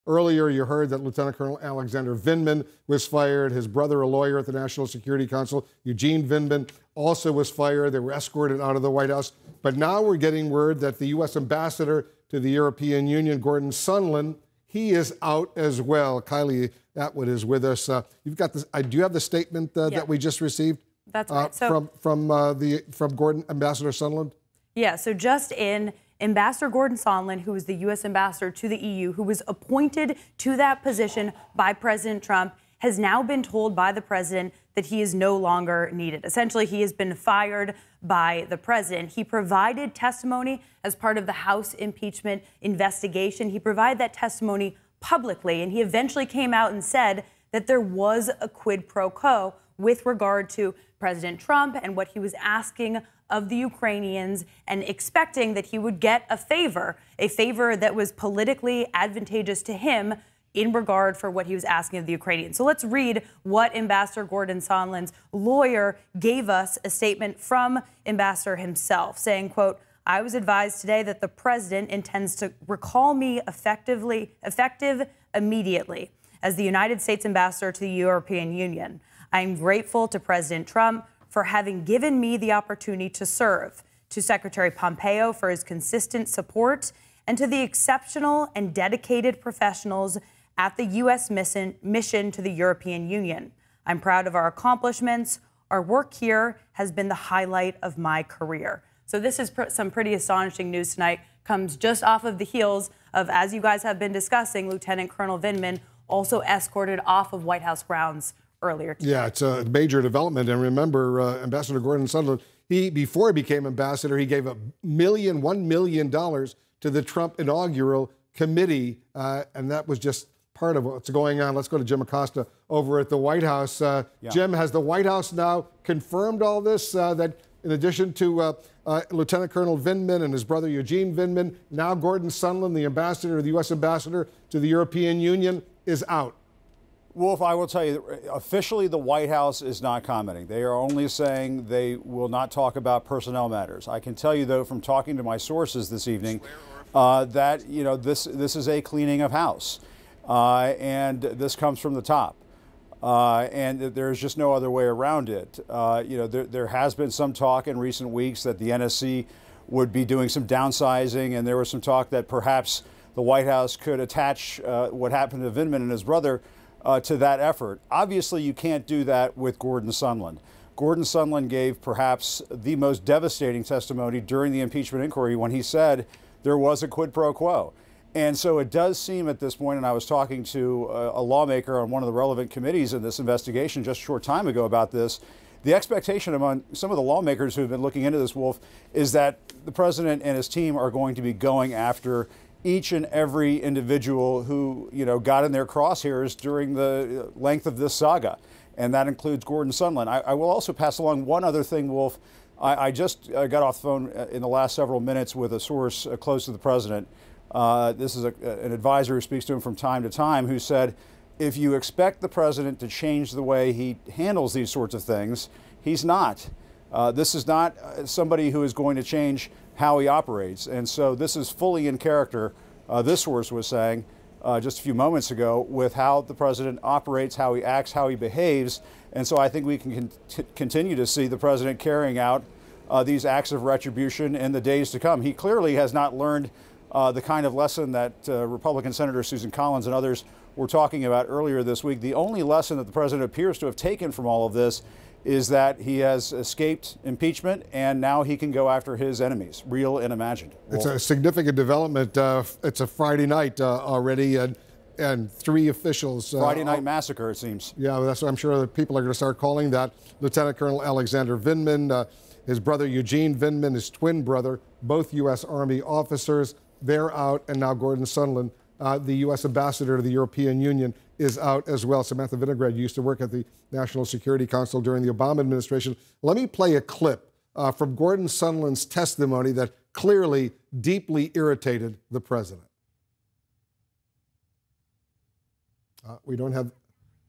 Earlier, you heard that Lieutenant Colonel Alexander Vindman was fired. His brother, a lawyer at the National Security Council, Eugene Vindman, also was fired. They were escorted out of the White House. But now we're getting word that the U.S. ambassador to the European Union, Gordon Sondland, he is out as well. Kylie Atwood is with us. You've got this. Do you have the statement that we just received? That's right. From Gordon Ambassador Sondland. Yeah. So just in, Ambassador Gordon Sondland, who is the U.S. ambassador to the EU, who was appointed to that position by President Trump, has now been told by the president that he is no longer needed. Essentially, he has been fired by the president. He provided testimony as part of the House impeachment investigation. He provided that testimony publicly, and he eventually came out and said that there was a quid pro quo with regard to President Trump and what he was asking of the Ukrainians, and expecting that he would get a favor that was politically advantageous to him in regard for what he was asking of the Ukrainians. So let's read what Ambassador Gordon Sondland's lawyer gave us, a statement from Ambassador himself, saying, quote, "I was advised today that the president intends to recall me effective immediately as the United States ambassador to the European Union. I am grateful to President Trump for having given me the opportunity to serve, to Secretary Pompeo for his consistent support, and to the exceptional and dedicated professionals at the U.S. mission to the European Union. I'm proud of our accomplishments. Our work here has been the highlight of my career." So this is some pretty astonishing news tonight. Comes just off of the heels of, as you guys have been discussing, Lieutenant Colonel Vindman also escorted off of White House grounds earlier today. Yeah, it's a major development. And remember, Ambassador Gordon Sondland, before he became ambassador, he gave $1 million to the Trump inaugural committee, and that was just part of what's going on. Let's go to Jim Acosta over at the White House. Jim, has the White House now confirmed all this, that in addition to Lieutenant Colonel Vindman and his brother Eugene Vindman, now Gordon Sondland, the ambassador, the U.S. ambassador to the European Union, is out? Wolf, I will tell you, officially the White House is not commenting. They are only saying they will not talk about personnel matters. I can tell you, though, from talking to my sources this evening, that this is a cleaning of house, and this comes from the top, and there's just no other way around it. There has been some talk in recent weeks that the NSC would be doing some downsizing, and there was some talk that perhaps the White House could attach what happened to Vindman and his brother to that effort. Obviously, you can't do that with Gordon Sondland. Gordon Sondland gave perhaps the most devastating testimony during the impeachment inquiry when he said there was a quid pro quo. And so it does seem at this point, and I was talking to a lawmaker on one of the relevant committees in this investigation just a short time ago about this, the expectation among some of the lawmakers who have been looking into this, Wolf, is that the president and his team are going to be going after each and every individual who, got in their crosshairs during the length of this saga. And that includes Gordon Sondland. I will also pass along one other thing, Wolf. I just got off the phone in the last several minutes with a source close to the president. This is an advisor who speaks to him from time to time, who said, if you expect the president to change the way he handles these sorts of things, he's not. This is not somebody who is going to change how he operates. And so this is fully in character, this source was saying just a few moments ago, with how the president operates, how he acts, how he behaves. And so I think we can continue to see the president carrying out these acts of retribution in the days to come. He clearly has not learned the kind of lesson that Republican Senator Susan Collins and others were talking about earlier this week. The only lesson that the president appears to have taken from all of this is that he has escaped impeachment, and now he can go after his enemies, real and imagined. It's a significant development. It's a Friday night already, and three officials. Friday night massacre, it seems. Yeah, that's what I'm sure that people are going to start calling that. Lieutenant Colonel Alexander Vindman, his brother Eugene Vindman, his twin brother, both U.S. Army officers, they're out, and now Gordon Sondland, the U.S. ambassador to the European Union, is out as well. Samantha Vinograd used to work at the National Security Council during the Obama administration. Let me play a clip from Gordon Sondland's testimony that clearly deeply irritated the president. We don't have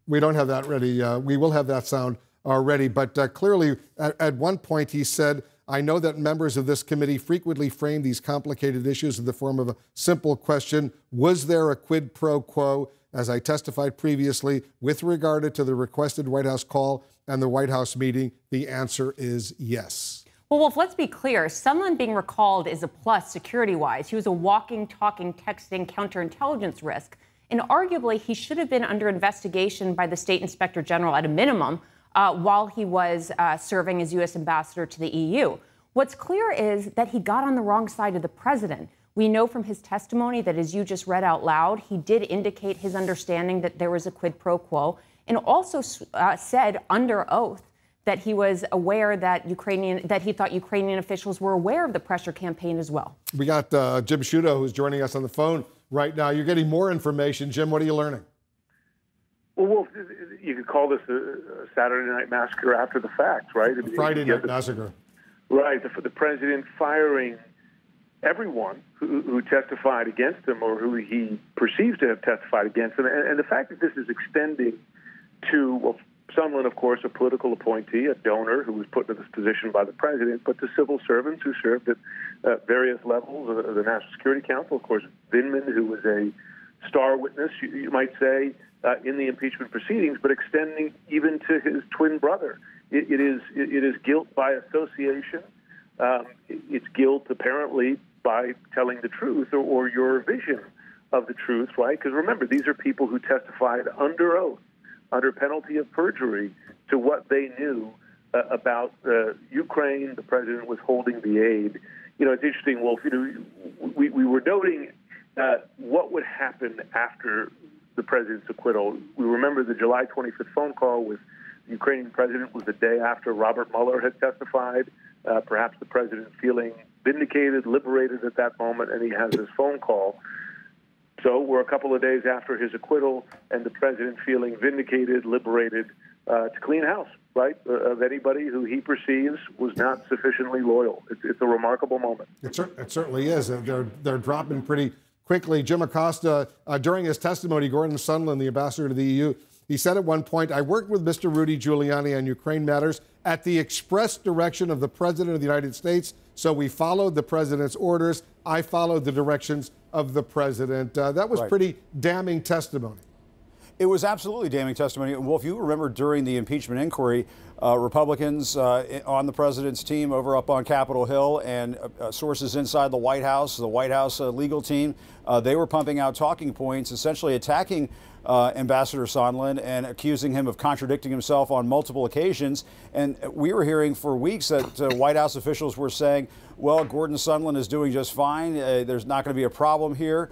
that ready. We will have that sound ready. But clearly, at one point, he said, I know that members of this committee frequently frame these complicated issues in the form of a simple question: was there a quid pro quo? As I testified previously, with regard to the requested White House call and the White House meeting, the answer is yes. Well, Wolf, let's be clear. Sondland being recalled is a plus security-wise. He was a walking, talking, texting counterintelligence risk. And arguably, he should have been under investigation by the state inspector general at a minimum while he was serving as U.S. ambassador to the EU. What's clear is that he got on the wrong side of the president. We know from his testimony that, as you just read out loud, he did indicate his understanding that there was a quid pro quo, and also said under oath that he was aware that he thought Ukrainian officials were aware of the pressure campaign as well. We got Jim Sciutto, who's joining us on the phone right now. You're getting more information. Jim, what are you learning? Well, Wolf, you could call this a Saturday Night Massacre after the fact, right? I mean, Friday Night Massacre. Right. The president firing everyone who testified against him or who he perceives to have testified against him. And the fact that this is extending to, well, Sondland, of course, a political appointee, a donor who was put into this position by the president, but to civil servants who served at various levels of the National Security Council. Of course, Vindman, who was a star witness, you might say, in the impeachment proceedings, but extending even to his twin brother. It is guilt by association. It's guilt, apparently, by telling the truth or your vision of the truth, right? Because remember, these are people who testified under oath, under penalty of perjury, to what they knew about Ukraine, the president withholding the aid. You know, it's interesting, Wolf, we were noting what would happen after the president's acquittal. We remember the July 25th phone call with the Ukrainian president was the day after Robert Mueller had testified. Perhaps the president feeling vindicated, liberated at that moment, and he has his phone call. So we're a couple of days after his acquittal, and the president feeling vindicated, liberated, to clean house, right, of anybody who he perceives was not sufficiently loyal. It's a remarkable moment. It certainly is. They're dropping pretty quickly. Jim Acosta, during his testimony, Gordon Sondland, the ambassador to the EU, he said at one point, "I worked with Mr. Rudy Giuliani on Ukraine matters at the express direction of the President of the United States, so we followed the President's orders. I followed the directions of the President." That was pretty damning testimony. It was absolutely damning testimony. Well, if you remember during the impeachment inquiry, Republicans on the president's team over up on Capitol Hill and sources inside the White House legal team, they were pumping out talking points, essentially attacking Ambassador Sondland and accusing him of contradicting himself on multiple occasions. And we were hearing for weeks that White House officials were saying, well, Gordon Sondland is doing just fine. There's not going to be a problem here.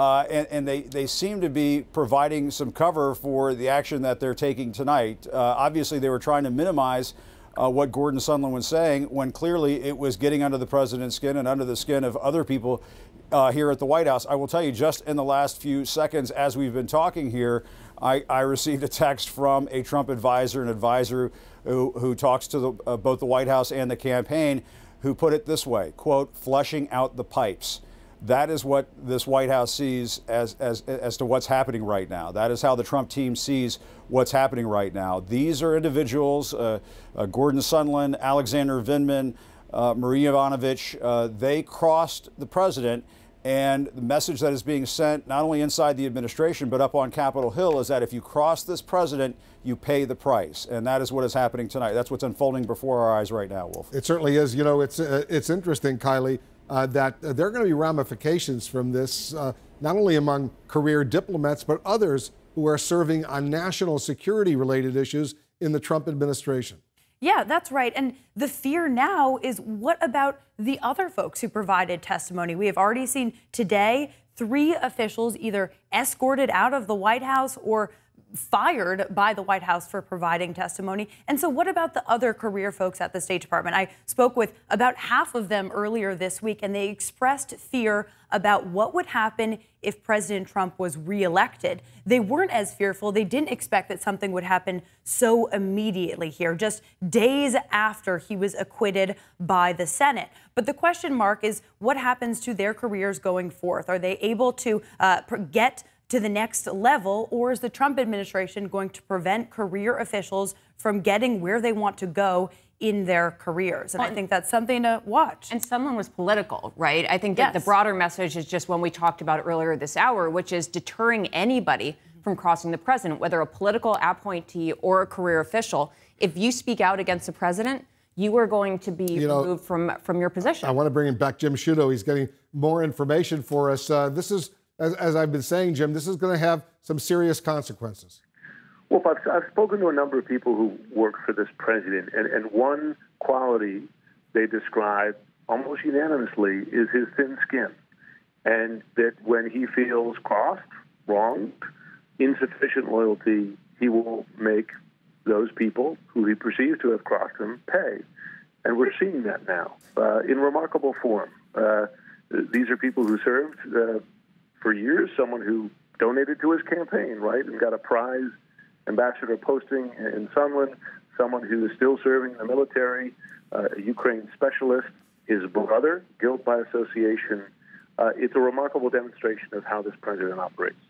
And they seem to be providing some cover for the action that they're taking tonight. Obviously, they were trying to minimize what Gordon Sondland was saying when clearly it was getting under the president's skin and under the skin of other people here at the White House. I will tell you, just in the last few seconds as we've been talking here, I received a text from a Trump advisor, an advisor who talks to both the White House and the campaign, who put it this way, quote, "flushing out the pipes." That is what this White House sees as to what's happening right now. That is how the Trump team sees what's happening right now. These are individuals, Gordon Sondland, Alexander Vindman, Marie Yovanovitch, they crossed the president. And the message that is being sent, not only inside the administration, but up on Capitol Hill, is that if you cross this president, you pay the price. And that is what is happening tonight. That's what's unfolding before our eyes right now, Wolf. It certainly is. You know, it's interesting, Kylie, that there are going to be ramifications from this, not only among career diplomats, but others who are serving on national security-related issues in the Trump administration. Yeah, that's right. And the fear now is, what about the other folks who provided testimony? We have already seen today 3 officials either escorted out of the White House or fired by the White House for providing testimony. And so what about the other career folks at the State Department? I spoke with about half of them earlier this week, and they expressed fear about what would happen if President Trump was reelected. They weren't as fearful. They didn't expect that something would happen so immediately here, just days after he was acquitted by the Senate. But the question mark is, what happens to their careers going forth? Are they able to get to the next level, or is the Trump administration going to prevent career officials from getting where they want to go in their careers. And I think that's something to watch. And Sondland was political, right? I think that the broader message is just one we talked about earlier this hour, which is deterring anybody from crossing the president, whether a political appointee or a career official. If you speak out against the president, you are going to be removed from your position. I want to bring in back Jim Sciutto. He's getting more information for us. This is, as I've been saying, Jim, this is going to have some serious consequences. Well, I've spoken to a number of people who work for this president, and one quality they describe almost unanimously is his thin skin, and that when he feels crossed, wronged, insufficient loyalty, he will make those people who he perceives to have crossed him pay. And we're seeing that now in remarkable form. These are people who served for years, someone who donated to his campaign, right, and got a prize ambassador posting in Sondland, someone who is still serving in the military, a Ukraine specialist, his brother, guilt by association. It's a remarkable demonstration of how this president operates.